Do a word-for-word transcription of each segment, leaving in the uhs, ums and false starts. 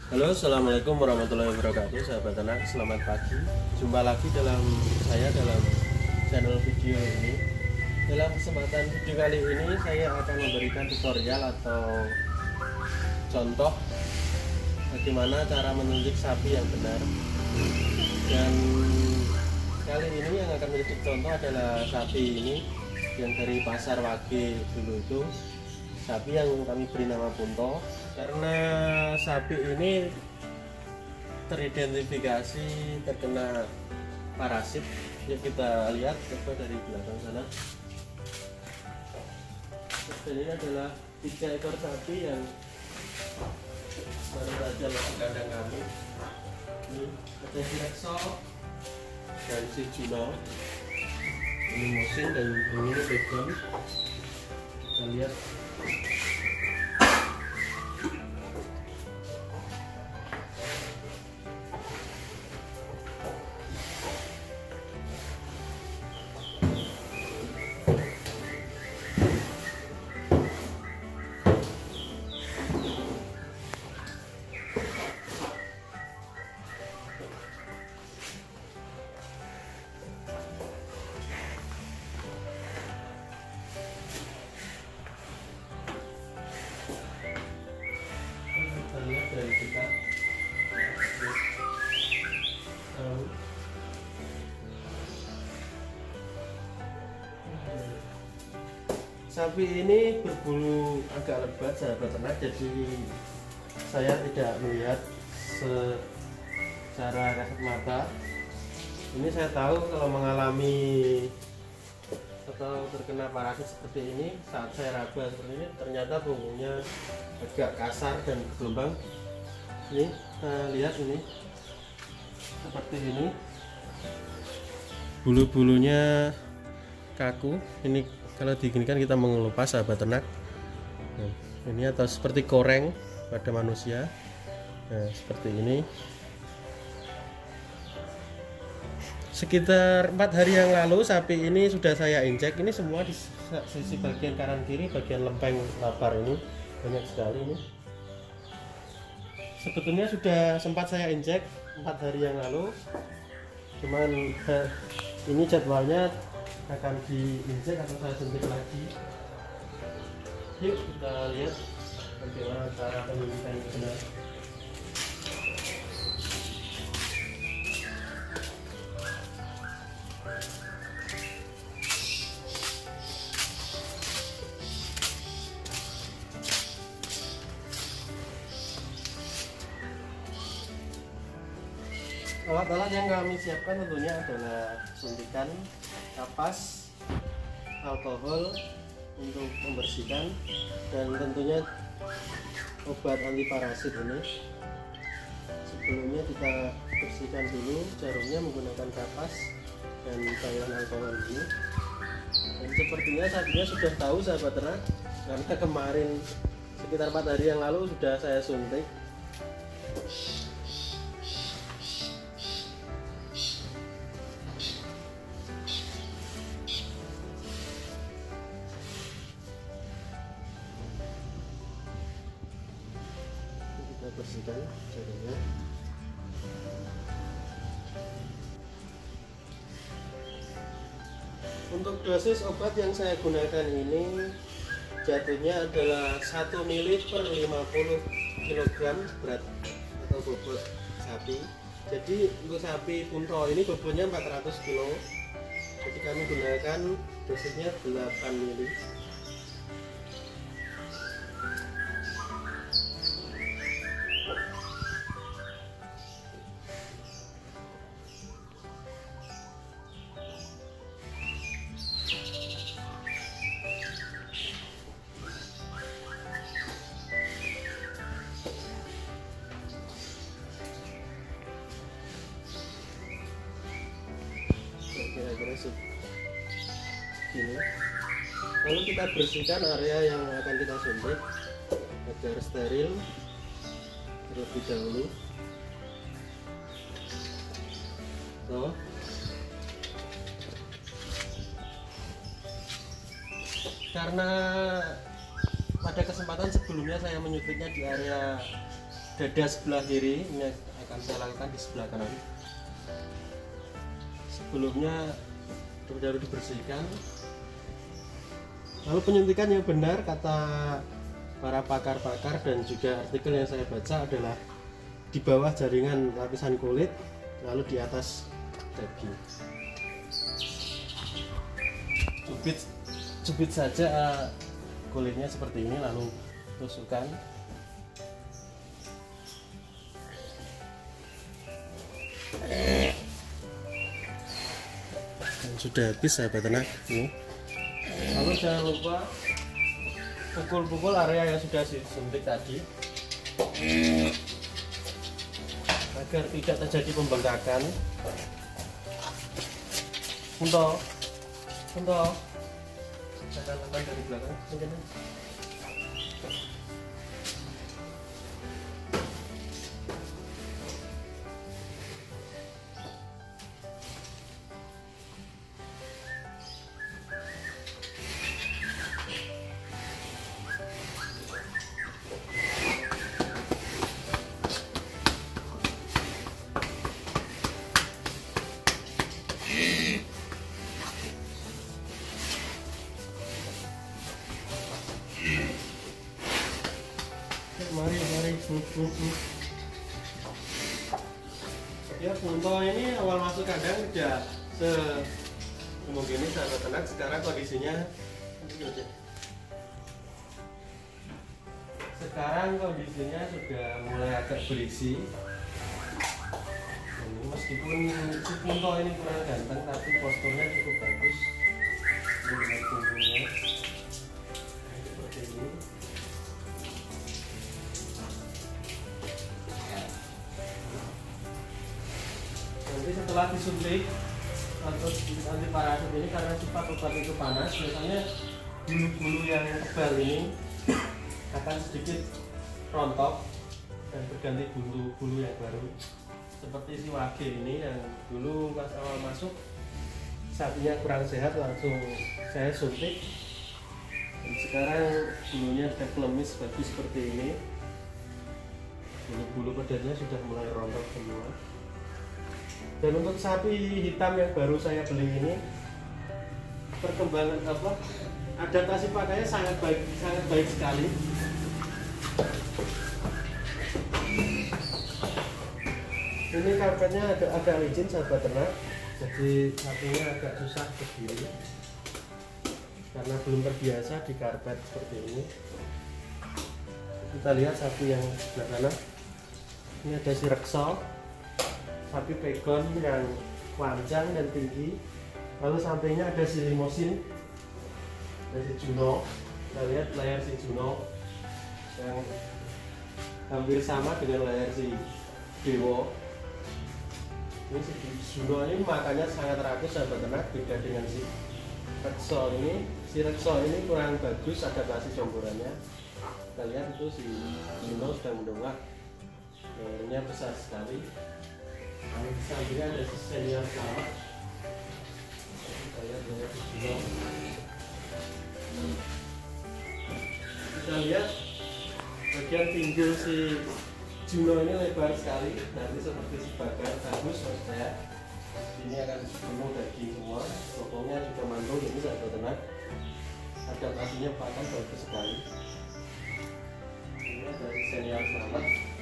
Halo, assalamualaikum warahmatullahi wabarakatuh, sahabat ternak. Selamat pagi. Jumpa lagi dalam saya dalam channel video ini. Dalam kesempatan video kali ini saya akan memberikan tutorial atau contoh bagaimana cara menyuntik sapi yang benar. Dan kali ini yang akan menjadi contoh adalah sapi ini yang dari pasar Wage dulu itu. Sapi yang kami beri nama Punto karena sapi ini teridentifikasi terkena parasit. Yuk kita lihat coba dari belakang sana. Dan ini adalah tiga ekor sapi yang baru saja masuk kandang kami. Ini ada si Rexo dan si Juno. Ini musim dan ini background. Kita lihat. Dari kita sapi ini berbulu agak lebat, sahabat ternak, jadi saya tidak melihat secara kasat mata. Ini saya tahu kalau mengalami atau terkena parasit seperti ini, saat saya raba seperti ini ternyata punggungnya agak kasar dan bergelombang. Ini kita lihat ini seperti ini, bulu-bulunya kaku. Ini kalau diginikan kita mengelupas, sahabat ternak. Nah, ini atau seperti koreng pada manusia. Nah, seperti ini. Sekitar empat hari yang lalu sapi ini sudah saya injek. Ini semua di sisi bagian kanan kiri, bagian lempeng lapar ini banyak sekali ini. Sebetulnya sudah sempat saya injek empat hari yang lalu, cuman eh, ini jadwalnya akan diinjek atau saya suntik lagi. Yuk kita lihat bagaimana cara penyuntikan yang benar. Alat-alat yang kami siapkan tentunya adalah suntikan, kapas, alkohol untuk membersihkan, dan tentunya obat anti parasit ini. Sebelumnya kita bersihkan dulu jarumnya menggunakan kapas dan cairan alkohol ini. Dan sepertinya sapinya sudah tahu, sahabat ternak, karena kemarin sekitar empat hari yang lalu sudah saya suntik. Kita bersihkan jarumnya. Untuk dosis obat yang saya gunakan ini jatuhnya adalah satu mili per lima puluh kilogram berat atau bobot sapi. Jadi untuk sapi Punto ini bobotnya empat ratus kilo. Jadi kami gunakan dosisnya delapan mili. Kira-kira segini. Lalu kita bersihkan area yang akan kita suntik agar steril terlebih dahulu. So, karena pada kesempatan sebelumnya saya menyuntiknya di area dada sebelah kiri ini akan saya lakukan di sebelah kanan. Sebelumnya harus dibersihkan. Lalu penyuntikan yang benar kata para pakar-pakar dan juga artikel yang saya baca adalah di bawah jaringan lapisan kulit, lalu di atas daging. Cubit, cubit saja uh, kulitnya seperti ini, lalu tusukkan. Dan sudah habis sahabat ternak ini. Lalu jangan lupa pukul-pukul area yang sudah disuntik tadi agar tidak terjadi pembengkakan. Untuk untuk saya lakukan dari belakang mungkin. Mari, mari, buk, buk, buk. Ya, bunto ini awal masuk kandang tidak se mungkin ini sahabat ternak. Sekarang kondisinya sekarang kondisinya sudah mulai agak berisi. Ini meskipun si bunto ini kurang ganteng, tapi posturnya cukup bagus. Lihat punggungnya seperti ini. Nanti setelah disuntik atau anti parasit ini, karena sifat obat itu panas, biasanya bulu-bulu yang tebal ini akan sedikit rontok dan berganti bulu-bulu yang baru, seperti si wage ini yang dulu pas awal masuk sapinya kurang sehat, langsung saya suntik dan sekarang bulunya sudah klemis bagus seperti ini. Bulu-bulu badannya sudah mulai rontok semua. Dan untuk sapi hitam yang baru saya beli ini, perkembangan apa adaptasi pakainya sangat baik, sangat baik sekali. Ini karpetnya agak agak licin sahabat ternak, jadi sapinya agak susah berdiri karena belum terbiasa di karpet seperti ini. Kita lihat sapi yang sebelah kanan. Ini ada si Rekso, sapi pegon yang panjang dan tinggi. Lalu sampingnya ada si Limosin, ada si Juno. Kita lihat layar si Juno yang hampir sama dengan layar si Dewo. Ini si Juno ini makannya sangat rakus sahabat ternak, beda dengan si Rekso ini. Si Rekso ini kurang bagus adaptasi campurannya. Kita lihat itu si Juno sudah mendongak, layarnya besar sekali. Lalu di sampingnya ada si senior selamat. Kita lihat layar si Juno. Kita lihat bagian pinggul si Juno ini lebar sekali, nanti seperti si bagan bagus maksud saya. Ini akan penuh daging semua, pokoknya juga mandul ini sahabat ternak. Adaptasinya pakan bagus sekali. Ini dari senior selamat.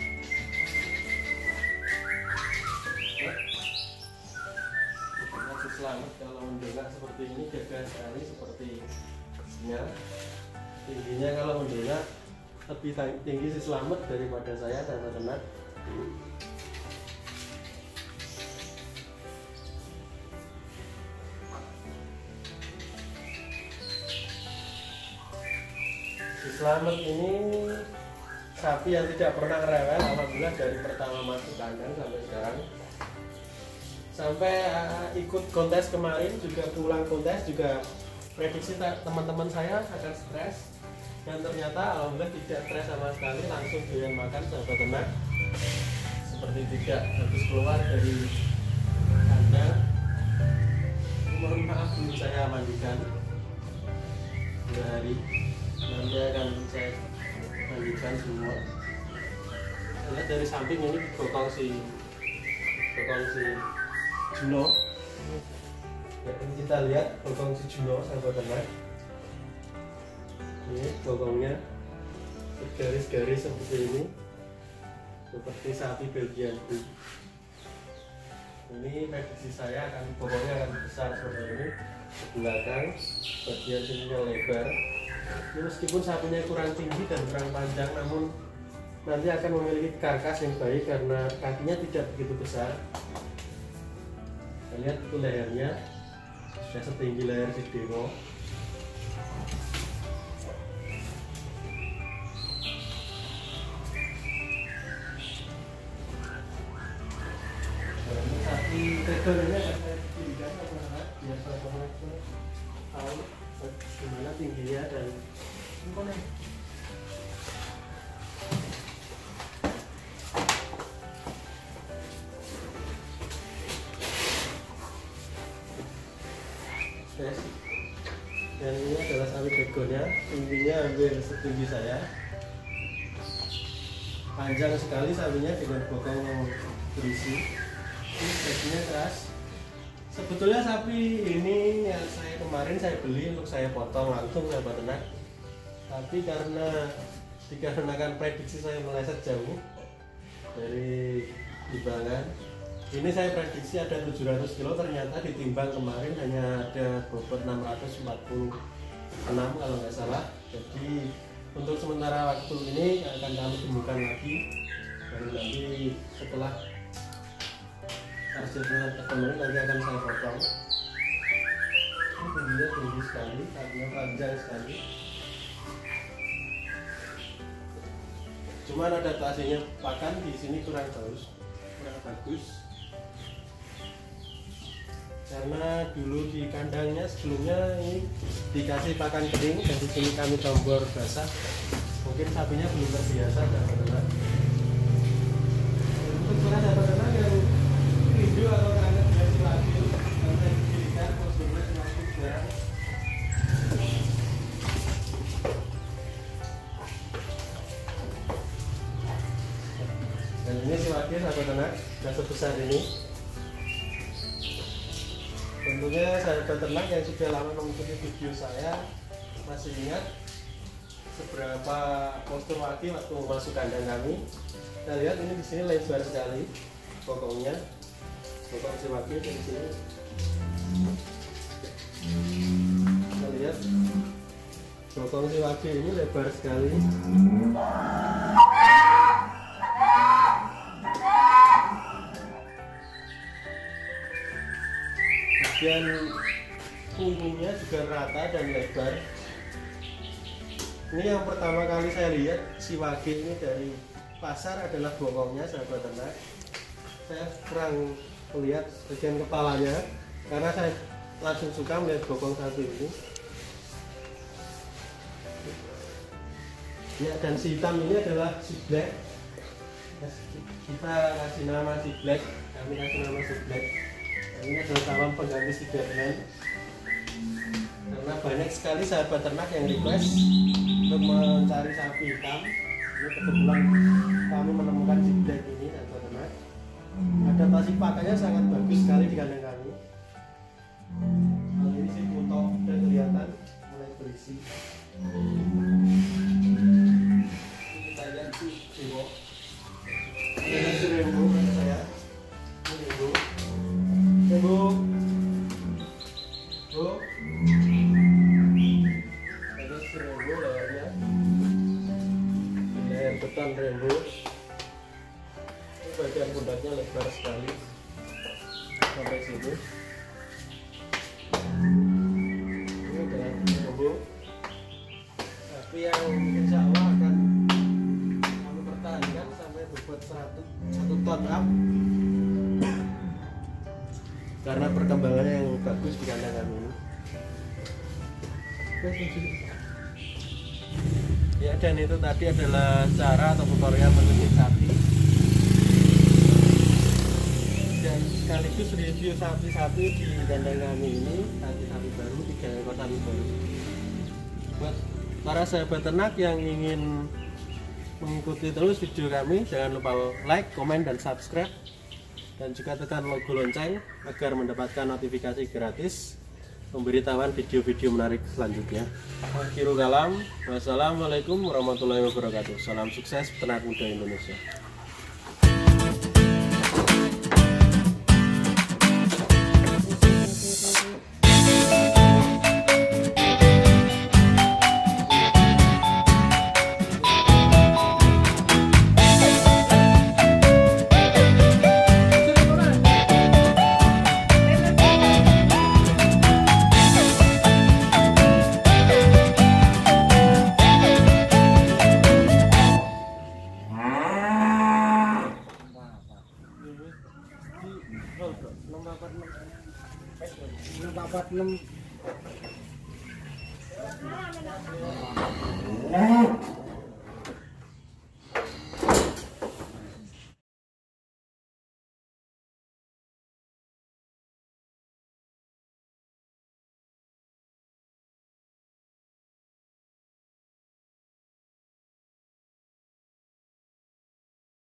Masih selamat kalau mendongak seperti ini, gagah sekali seperti nya. Tingginya kalau mendongak lebih tinggi si selamat daripada saya sahabat ternak. Si selamat ini sapi yang tidak pernah rewel, alhamdulillah dari pertama masuk kandang sampai sekarang. Sampai uh, ikut kontes kemarin juga, pulang kontes juga prediksi teman-teman saya akan stres, dan ternyata alhamdulillah tidak stres sama sekali, langsung doyan makan sahabat ternak, seperti tidak habis keluar dari kandang. Mohon maaf belum saya mandikan dua hari, nanti akan saya mandikan semua. lihat dari samping ini bokong si bokong si Juno. Ya, ini kita lihat bokong si Juno sahabat ternak. Ini bokongnya garis-garis seperti ini, seperti sapi Belgian Blue. Ini prediksi saya akan bokongnya akan besar seperti ini. Ke belakang bagian sininya lebar. Ini meskipun sapinya kurang tinggi dan kurang panjang, namun nanti akan memiliki karkas yang baik karena kakinya tidak begitu besar. Kita lihat itu lehernya sudah setinggi leher si Demo. Dan ini sapi tegel ini akan saya dirikan teman-teman biar teman-teman tahu gimana tingginya dan ini dan ini adalah sapi begonya, tingginya hampir setinggi saya, panjang sekali sapinya dengan bokong yang berisi. Ini gajinya keras. Sebetulnya sapi ini yang saya kemarin saya beli untuk saya potong langsung sahabat ternak, tapi karena dikarenakan prediksi saya meleset jauh dari timbangan, ini saya prediksi ada tujuh ratus kilo, ternyata ditimbang kemarin hanya ada bobot enam ratus empat puluh enam kalau nggak salah. Jadi untuk sementara waktu ini akan kami temukan lagi, baru nanti setelah hasilnya teman nanti akan saya potong. Ini tingginya tinggi sekali, kakinya panjang sekali. Cuman adaptasinya pakan di sini kurang bagus, kurang bagus. Karena dulu di kandangnya sebelumnya ini dikasih pakan kering dan di sini kami tombor basah. Mungkin sapinya belum terbiasa sahabat-sahabat. Untuk para sahabat-sahabat yang rindu atau kangen dengan si Wagyu, yang saya dirikan kostumnya semakin jarang. Dan ini si Wagyu sahabat-sahabat sudah sebesar ini. Tentunya sahabat ternak yang sudah lama mengikuti video saya masih ingat seberapa postur Wagyu waktu masuk kandang kami. Kita lihat ini di sini lebar sekali bokongnya, bokong si Wagyu dari sini. Kita lihat bokong si Wagyu ini lebar sekali. Dan punggungnya juga rata dan lebar. Ini yang pertama kali saya lihat si Wagyu ini dari pasar adalah bokongnya sahabat ternak. Saya kurang melihat bagian kepalanya karena saya langsung suka melihat bokong sapi ini. Ya, dan si hitam ini adalah si Black. Kita kasih nama si Black, kami kasih nama si Black. Ini adalah calon pengganti si Batman, karena banyak sekali sahabat ternak yang request untuk mencari sapi hitam. Ini kebetulan kami menemukan si Black ini sahabat ternak. Adaptasi pakannya sangat bagus sekali di kandang kami. Hal ini sih untuk dan kelihatan mulai berisi. Kita lihat si Dewo. Ini si Rembo saya. Ini Rembo. Bu, bu, ada serembo lehernya, leher beton rembo. Ini bagian pundaknya lebar sekali sampai situ. Ini adalah rembo, tapi yang insya Allah akan kami pertahankan sampai bobot satu satu ton up. Karena perkembangannya yang bagus di kandang kami ini. Ya, dan itu tadi adalah cara atau tutorial menyuntik sapi dan sekaligus review sapi-sapi di kandang kami ini. Sapi-sapi baru, tiga ekor sapi baru. Buat para sahabat ternak yang ingin mengikuti terus video kami. Jangan lupa like, komen, dan subscribe, dan juga tekan logo lonceng agar mendapatkan notifikasi gratis pemberitahuan video-video menarik selanjutnya. Akhirul kalam, wassalamualaikum warahmatullahi wabarakatuh. Salam sukses peternak muda Indonesia. Empat enam